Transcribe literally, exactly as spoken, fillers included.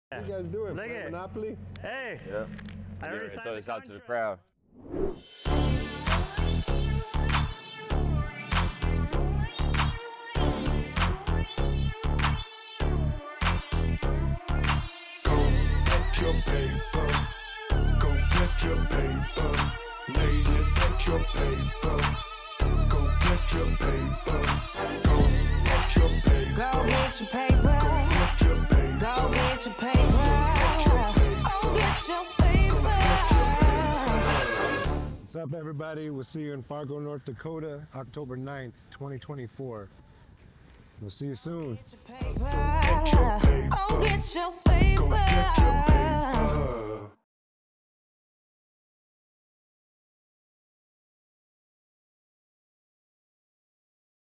What you guys doing? Look at Monopoly? Hey. Yeah. I I already throw signed this the out to the contract. crowd. Your paper, go get your paper, lady, get your paper, go get your paper, go get your paper, go get your paper, go get your paper, go get your paper, go get your paper. What's up, everybody? We'll see you in Fargo, North Dakota, October ninth, twenty twenty-four. We'll see you soon. Go get your paper, go get your paper.